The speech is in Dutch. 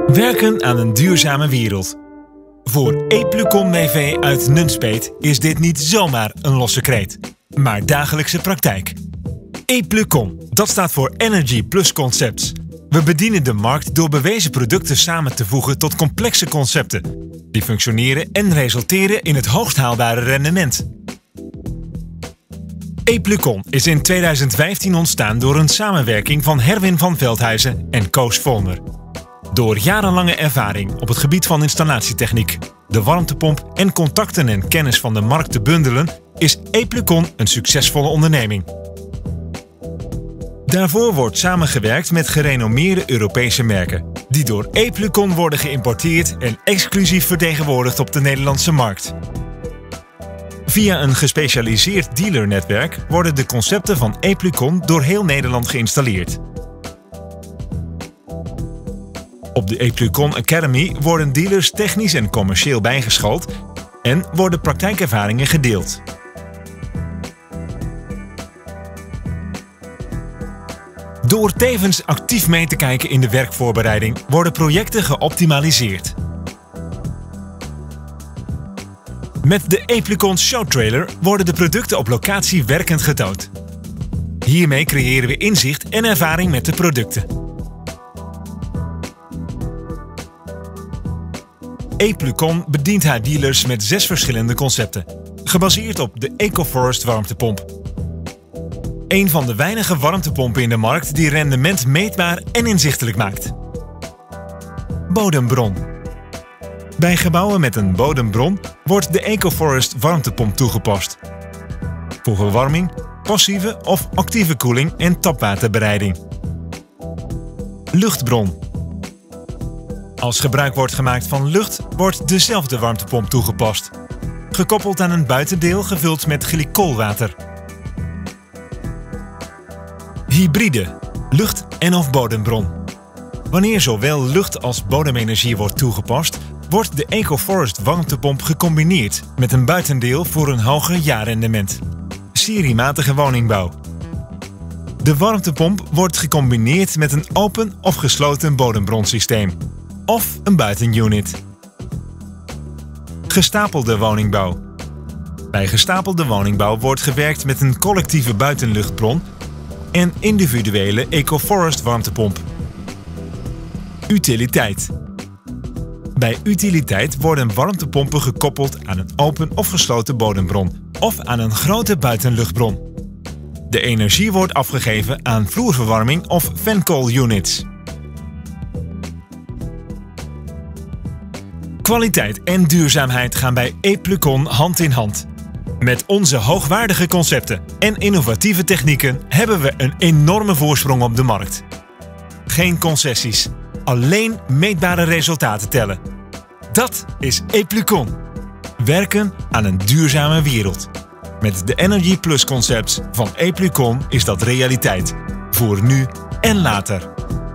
Werken aan een duurzame wereld. Voor Eplucon BV uit Nunspeet is dit niet zomaar een losse kreet, maar dagelijkse praktijk. Eplucon, dat staat voor Energy Plus Concepts. We bedienen de markt door bewezen producten samen te voegen tot complexe concepten, die functioneren en resulteren in het hoogst haalbare rendement. Eplucon is in 2015 ontstaan door een samenwerking van Herwin van Veldhuizen en Koos Volmer. Door jarenlange ervaring op het gebied van installatietechniek, de warmtepomp en contacten en kennis van de markt te bundelen, is Eplucon een succesvolle onderneming. Daarvoor wordt samengewerkt met gerenommeerde Europese merken, die door Eplucon worden geïmporteerd en exclusief vertegenwoordigd op de Nederlandse markt. Via een gespecialiseerd dealernetwerk worden de concepten van Eplucon door heel Nederland geïnstalleerd. Op de Eplucon Academy worden dealers technisch en commercieel bijgeschoold en worden praktijkervaringen gedeeld. Door tevens actief mee te kijken in de werkvoorbereiding worden projecten geoptimaliseerd. Met de Eplucon Showtrailer worden de producten op locatie werkend getoond. Hiermee creëren we inzicht en ervaring met de producten. Eplucon bedient haar dealers met 6 verschillende concepten, gebaseerd op de EcoForest warmtepomp. Een van de weinige warmtepompen in de markt die rendement meetbaar en inzichtelijk maakt. Bodembron. Bij gebouwen met een bodembron wordt de EcoForest warmtepomp toegepast. Voor verwarming, passieve of actieve koeling en tapwaterbereiding. Luchtbron. Als gebruik wordt gemaakt van lucht, wordt dezelfde warmtepomp toegepast. Gekoppeld aan een buitendeel gevuld met glycolwater. Hybride, lucht- en of bodembron. Wanneer zowel lucht- als bodemenergie wordt toegepast, wordt de EcoForest warmtepomp gecombineerd met een buitendeel voor een hoger jaarrendement. Seriematige woningbouw. De warmtepomp wordt gecombineerd met een open of gesloten bodembronsysteem of een buitenunit. Gestapelde woningbouw. Bij gestapelde woningbouw wordt gewerkt met een collectieve buitenluchtbron en individuele EcoForest warmtepomp. Utiliteit. Bij utiliteit worden warmtepompen gekoppeld aan een open of gesloten bodembron of aan een grote buitenluchtbron. De energie wordt afgegeven aan vloerverwarming of fan-coil units. Kwaliteit en duurzaamheid gaan bij Eplucon hand in hand. Met onze hoogwaardige concepten en innovatieve technieken hebben we een enorme voorsprong op de markt. Geen concessies, alleen meetbare resultaten tellen. Dat is Eplucon. Werken aan een duurzame wereld. Met de Energy Plus Concepts van Eplucon is dat realiteit. Voor nu en later.